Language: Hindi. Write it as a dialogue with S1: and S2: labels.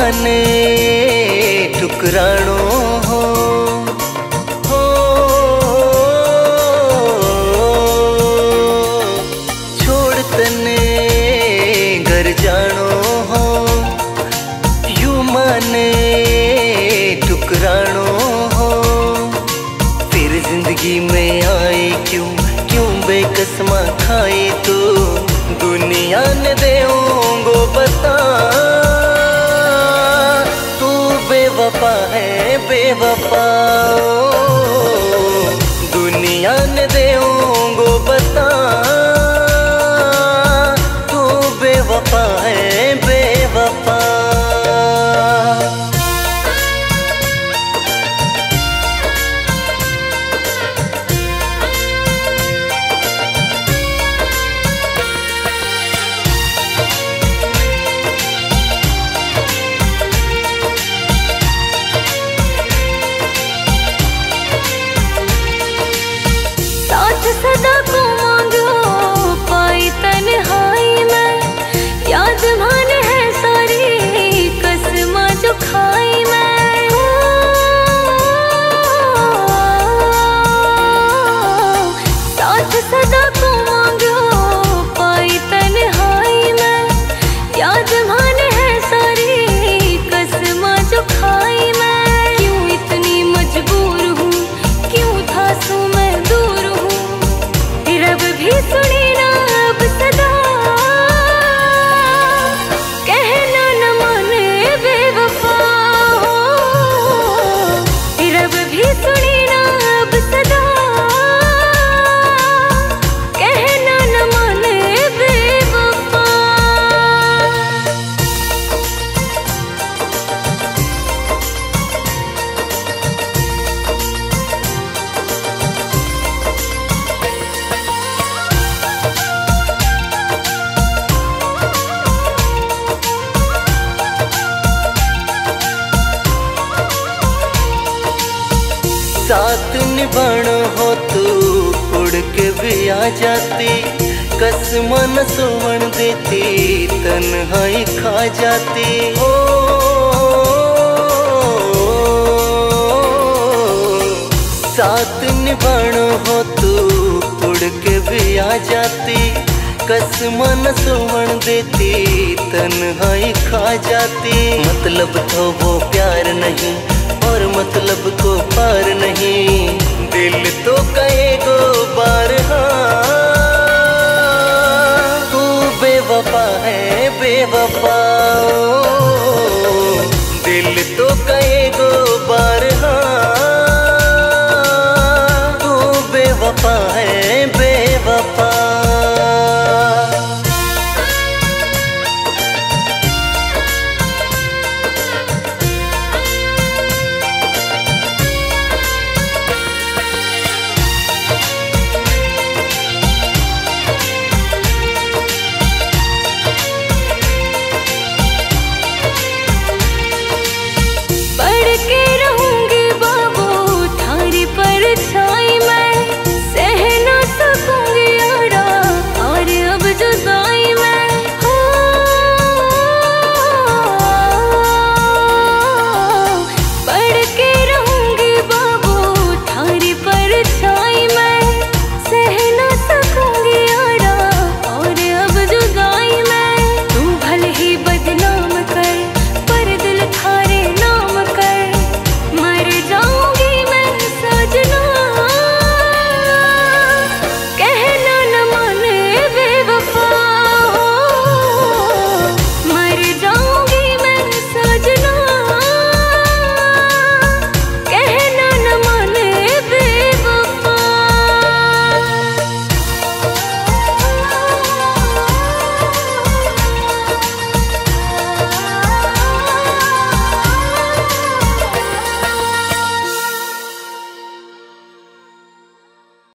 S1: माने ठुकराणो हो छोड़ तने घर जानो हो यू माने ठुकराणो हो फिर जिंदगी में आए क्यों क्यों बेकस्मा खाए तो दुनिया ने देऊंगो बता तू बेवफा है बेवफा दुनिया ने देऊंगो बता तू बेवफा है बेवफा।
S2: सदा को मांगो पाई तन्हाई में याद मान है सारी कसम जो खाई मैं साथ सदा को मांगो पाई तन्हाई में याद मान है सारी कसम जो खाई मैं क्यों इतनी मजबूर हूँ क्यों था सू मैं दूर हूँ रब भी सुने ना अब सदा कहना न माने बेवफा हो रब भी सुने ना अब सदा कहना न माने बेवफा।
S1: साथ निभाना हो तू उड़ के भी आ जाती कसम न सोवन देती तन्हाई खा जाती हो साथ निभाना हो तू उड़ के भी आ जाती कसम न सोवन देती तन्हाई खा जाती मतलब तो वो प्यार नहीं और मतलब को पार नहीं दिल तो कहेगो बार हाँ तू बेवफा है बेवफा दिल तो कहे